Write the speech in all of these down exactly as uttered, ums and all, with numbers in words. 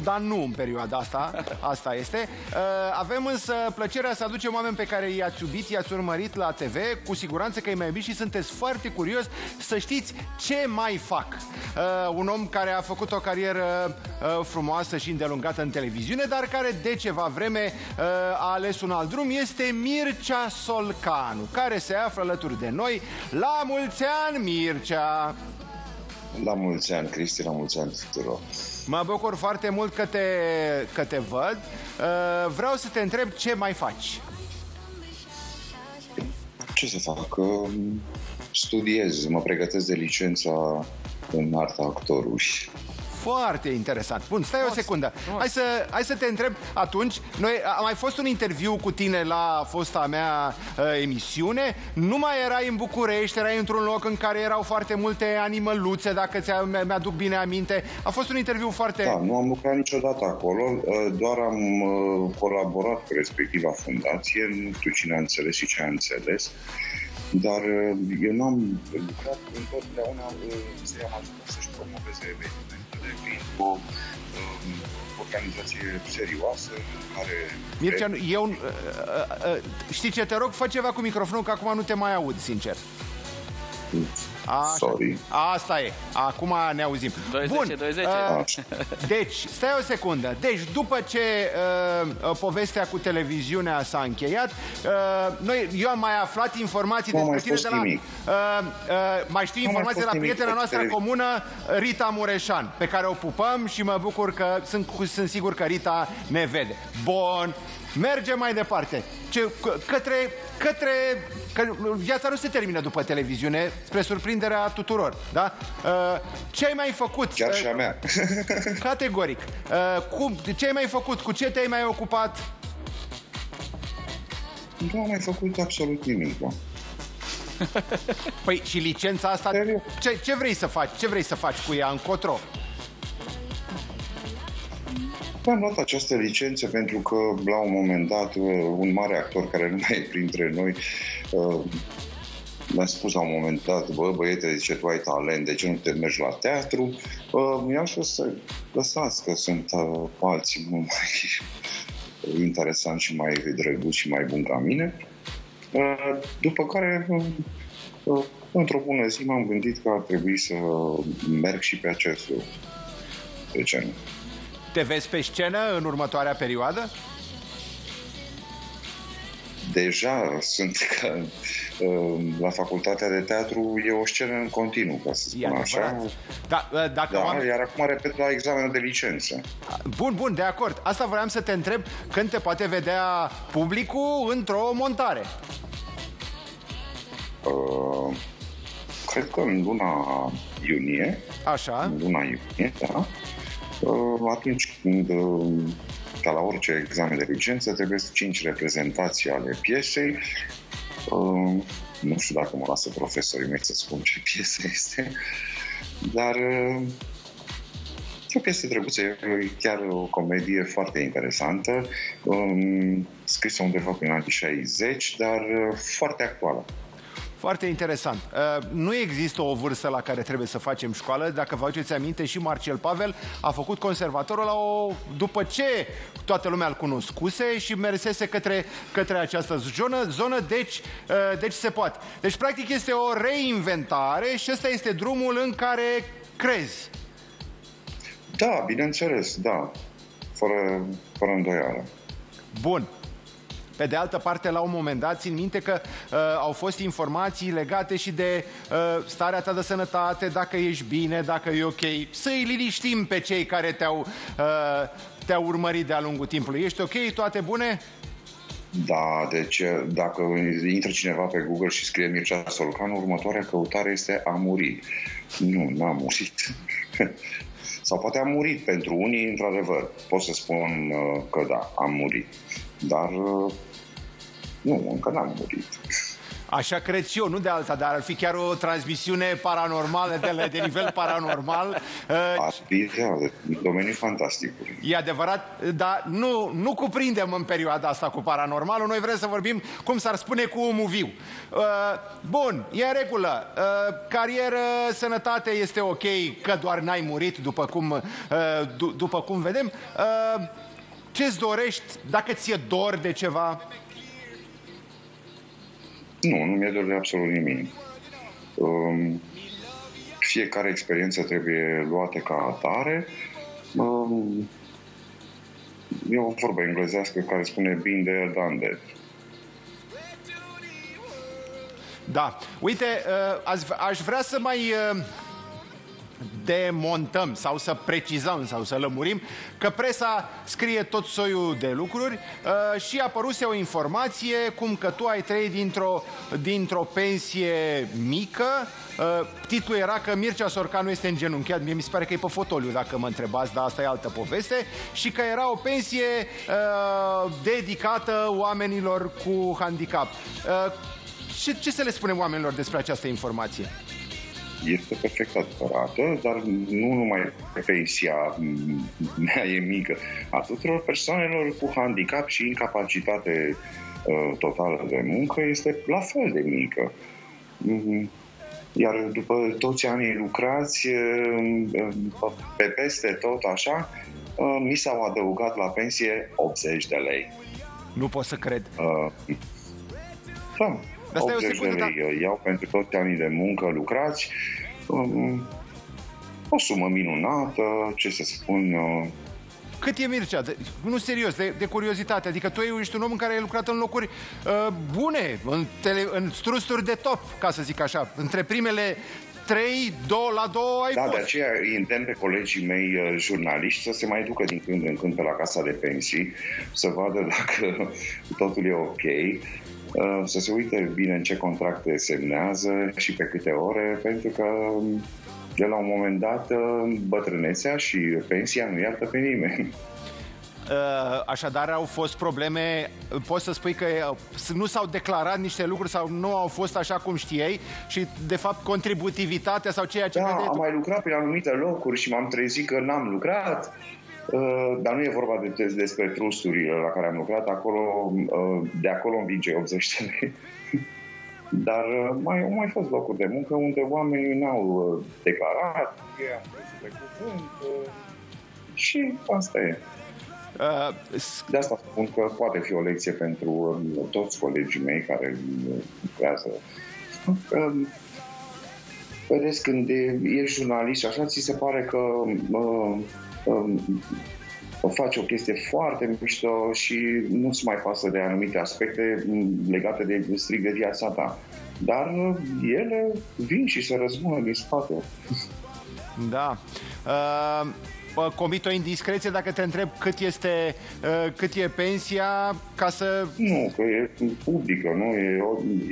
dar nu în perioada asta. Asta este. Avem însă plăcerea să aducem oameni pe care i-ați iubit, i-ați urmărit la T V. Cu siguranță că îi mai iubiți și sunteți foarte curios să știți ce mai fac. Un om care a făcut o carieră frumoasă și îndelungată în televiziune, dar care de ceva vreme a ales un alt drum, este Mircea Solcanu, care se află alături de noi. La mulți ani, Mircea! La mulți ani, Cristi, la mulți ani tuturor. Mă bucur foarte mult că te, că te văd. Vreau să te întreb ce mai faci. Ce să fac? Studiez, mă pregătesc de licența în arta actorului. Foarte interesant. Bun, stai o secundă. Hai să, hai să te întreb atunci. Noi, a mai fost un interviu cu tine la fosta mea uh, emisiune. Nu mai erai în București, erai într-un loc în care erau foarte multe animăluțe, dacă mi-aduc bine aminte. A fost un interviu foarte... Da, nu am lucrat niciodată acolo, doar am uh, colaborat cu respectiva fundație. Nu știu cine a înțeles și ce a înțeles. Dar eu nu am lucrat întotdeauna să i-am ajutat să-și promoveze evenimentele prin o um, organizație serioasă care... Mircea, eu... Uh, uh, știi ce, te rog, fă ceva cu microfonul, că acum nu te mai aud, sincer. Așa. Sorry. Asta e. Acum ne auzim. Bun. Uh, deci, stai o secundă. Deci, după ce uh, povestea cu televiziunea s-a încheiat, uh, noi, eu am mai aflat informații nu despre tine de la... Uh, uh, mai știu informații de la prietena noastră televiz... comună, Rita Mureșan, pe care o pupăm și mă bucur că sunt, sunt sigur că Rita ne vede. Bun. Mergem mai departe. Ce, către, către... Că viața nu se termină după televiziune, spre surprinderea tuturor, da? Ce ai mai făcut? Chiar și a mea. Categoric. Cum, ce ai mai făcut? Cu ce te-ai mai ocupat? Nu am mai făcut absolut nimic, bă. Păi și licența asta, ce, ce vrei să faci? Ce vrei să faci cu ea? Încotro? Am luat această licență pentru că, la un moment dat, un mare actor care nu mai e printre noi mi-a spus la un moment dat: bă, băiete, zice, tu ai talent, de ce nu te mergi la teatru? Mi-am spus să lăsați, că sunt alții mult mai interesanți și mai drăguți și mai buni ca mine. După care, într-o bună zi, m-am gândit că ar trebui să merg și pe acest lucru. De ce nu? Te vezi pe scenă în următoarea perioadă? Deja sunt că la facultatea de teatru e o scenă în continuu, ca să spun așa. Da, dacă da, oameni... Iar acum repet la examenul de licență. Bun, bun, de acord. Asta vreau să te întreb, când te poate vedea publicul într-o montare? Uh, cred că în luna iunie. Așa. În luna iunie, da. Atunci când, ca la orice examen de licență, trebuie cinci reprezentații ale piesei. Nu știu dacă mă lasă profesorii mei să spun ce piesă este, dar e o piesă drăguță, e chiar o comedie foarte interesantă, scrisă undeva prin anii șaizeci, dar foarte actuală. Foarte interesant. Nu există o vârstă la care trebuie să facem școală. Dacă vă aduceți aminte, și Marcel Pavel a făcut conservatorul la o... după ce toată lumea îl cunoscuse și mersese către, către această zonă, zonă deci, deci se poate. Deci, practic, este o reinventare și ăsta este drumul în care crezi. Da, bineînțeles, da. Fără, fără îndoială. Bun. Pe de altă parte, la un moment dat, țin minte că uh, au fost informații legate și de uh, starea ta de sănătate, dacă ești bine, dacă e ok. Să-i liniștim pe cei care te-au uh, te-au urmărit de-a lungul timpului. Ești ok? Toate bune? Da, deci dacă intră cineva pe Google și scrie Mircea Solcanu, următoarea căutare este a murit. Nu, n-a murit. Sau poate a murit pentru unii, într-adevăr. Pot să spun uh, că da, am murit. Dar uh, nu, încă n-am murit. Așa cred și eu, nu de alta, dar ar fi chiar o transmisiune paranormală, de, la, de nivel paranormal. Ar fi, da, domeniul fantastic. E adevărat, dar nu, nu cuprindem în perioada asta cu paranormalul. Noi vrem să vorbim, cum s-ar spune, cu omul viu. Bun, e în regulă. Carieră, sănătate este ok, că doar n-ai murit, după cum, după cum vedem. Ce-ți dorești, dacă ți-e dor de ceva? Nu, nu mi-e dor de absolut nimic. Um, fiecare experiență trebuie luată ca atare. Um, e o vorbă englezească care spune been there, done that. Da. Uite, aș vrea să mai demontăm sau să precizăm sau să lămurim că presa scrie tot soiul de lucruri uh, și a apăruse o informație cum că tu ai trăit dintr-o dintr-o pensie mică. Uh, titlul era că Mircea Sorcanu este îngenunchiat. Mie mi se pare că e pe fotoliu, dacă mă întrebați, dar asta e altă poveste. Și că era o pensie uh, dedicată oamenilor cu handicap. Uh, ce, ce să le spunem oamenilor despre această informație? Este perfect adevărată, dar nu numai pensia mea e mică. A tuturor persoanelor cu handicap și incapacitate uh, totală de muncă este la fel de mică. Iar după toți anii lucrați, uh, pe peste tot așa, uh, mi s-au adăugat la pensie optzeci de lei. Nu pot să cred. Uh, da. optzeci de lei iau pentru toți anii de muncă lucrați. Um, o sumă minunată, ce să spun... Uh... Cât e, Mircea? De, nu, serios, de, de curiozitate. Adică tu ești un om în care ai lucrat în locuri uh, bune, în, tele, în trusturi de top, ca să zic așa. Între primele trei, două la două ai da, fost. Da, de aceea îi îndemn pe colegii mei uh, jurnaliști să se mai ducă din când în când pe la casa de pensii, să vadă dacă totul e ok. Să se uite bine în ce contracte semnează și pe câte ore, pentru că de la un moment dat bătrânețea și pensia nu iartă pe nimeni. Așadar au fost probleme, poți să spui că nu s-au declarat niște lucruri sau nu au fost așa cum știai și de fapt contributivitatea sau ceea ce... Da, vede... am mai lucrat pe anumite locuri și m-am trezit că n-am lucrat. Uh, dar nu e vorba de, despre trusturile la care am lucrat, acolo, uh, de acolo învinge optzeci de lei. Dar uh, mai au mai fost locuri de muncă unde oamenii n-au uh, declarat, ei am fost pe cuvânt uh, și asta e. Uh, de asta spun că poate fi o lecție pentru uh, toți colegii mei care lucrează. Uh, vedeți, când ești jurnalist și așa, ți se pare că uh, faci o chestie foarte mișto și nu-ți mai pasă de anumite aspecte legate de strict de viața ta. Dar ele vin și se răzbună din spate. Da. Uh, comit o indiscreție dacă te întreb cât este, uh, cât e pensia ca să... Nu, că e publică, nu? E, e optzeci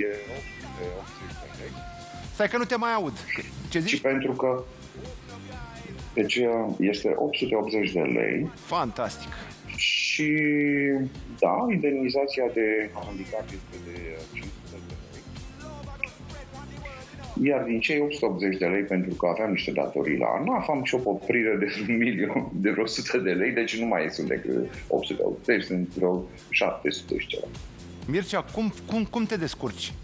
de lei. Stai că nu te mai aud. Ce zici? Și pentru că Deci este opt sute optzeci de lei. Fantastic. Și da, indemnizația de handicap este de cinci sute de lei. Iar din cei opt sute optzeci de lei, pentru că aveam niște datorii la ANAF, am și o poprire de un milion, de vreo o sută de lei, deci nu mai sunt decât opt sute optzeci, sunt vreo șapte sute și ceva. Mircea, cum, cum, cum te descurci?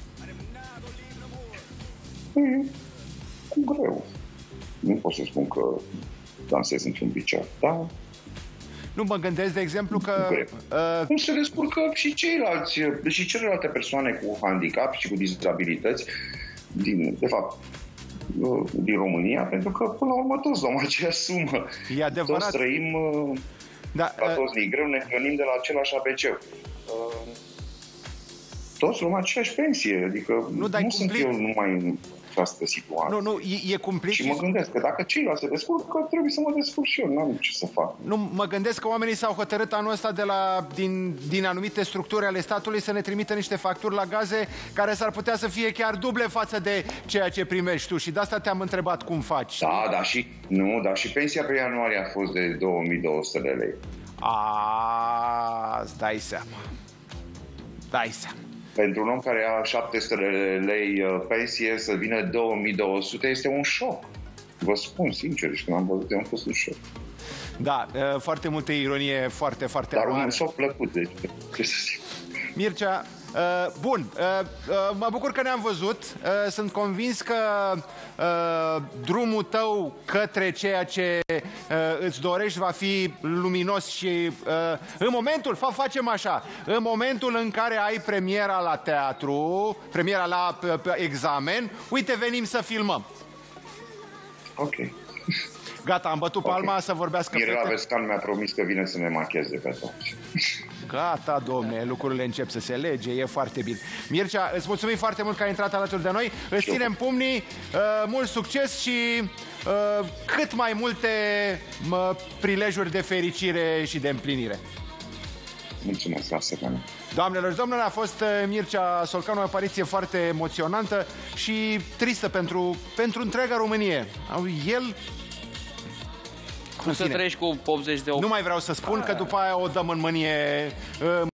E, cu greu. Nu pot să spun că dansez într-un picior, da? Nu mă gândesc, de exemplu, că... Uh... Cum se descurcă și ceilalți, și celelalte persoane cu handicap și cu dizabilități, din, de fapt, din România, pentru că, până la urmă, toți luăm aceeași sumă. E adevărat. Toți trăim, da, la toți uh... greu, ne hrănim de la același A B C. Uh... Toți luăm aceeași pensie, adică nu, nu sunt eu numai în această situație. Nu, nu, e, e cumplit. Și mă gândesc că dacă ceilalți se descurcă, trebuie să mă descurc și eu, n-am ce să fac. Nu, mă gândesc că oamenii s-au hotărât anul ăsta de la, din, din anumite structuri ale statului să ne trimită niște facturi la gaze care s-ar putea să fie chiar duble față de ceea ce primești tu și de asta te-am întrebat cum faci. Da, dar și, nu, dar și pensia pe ianuarie a fost de două mii două sute de lei. A, îți dai seama. Dai seama. pentru un om care ia șapte sute de lei pensie să vină două mii două sute este un șoc. Vă spun sincer, și când am văzut, am fost un șoc. Da, foarte multă ironie, foarte, foarte Dar mare. un șoc plăcut, deci, ce să zic. Mircea, uh, bun, uh, uh, mă bucur că ne-am văzut. Uh, sunt convins că uh, drumul tău către ceea ce uh, îți dorești va fi luminos și uh, în momentul, fa, facem așa, în momentul în care ai premiera la teatru, premiera la p, p, examen, uite, venim să filmăm. Ok. Gata, am bătut palma, okay. Să vorbească Mirela Vescan mi-a promis că vine să ne macheze pe atunci. Gata, domne, lucrurile încep să se lege, e foarte bine. Mircea, îți mulțumim foarte mult că ai intrat alături de noi. Îți ținem pumnii, uh, mult succes și uh, cât mai multe uh, prilejuri de fericire și de împlinire. Mulțumesc, la seamănă. Doamnelor și domnilor, a fost Mircea Solcanu, o apariție foarte emoționantă și tristă pentru, pentru întreaga Românie. El... Cum să trăiești cu optzeci de opt? Nu mai vreau să spun, că după aia o dăm în mânie...